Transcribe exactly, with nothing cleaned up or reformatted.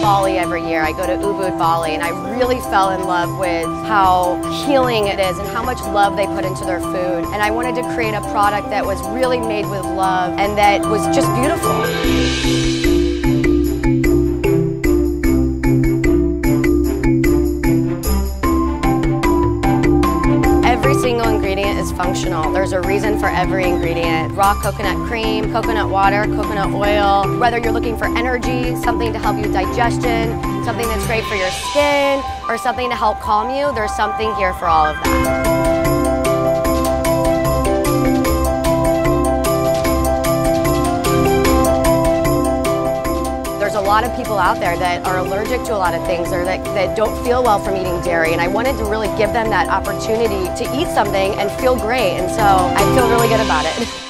Bali every year. I go to Ubud, Bali, and I really fell in love with how healing it is and how much love they put into their food. And I wanted to create a product that was really made with love and that was just beautiful. Every single ingredient is functional. There's a reason for every ingredient. Raw coconut cream, coconut water, coconut oil. Whether you're looking for energy, something to help you digestion, something that's great for your skin, or something to help calm you, there's something here for all of that. There's a lot of people out there that are allergic to a lot of things or that, that don't feel well from eating dairy, and I wanted to really give them that opportunity to eat something and feel great, and so I feel really good about it.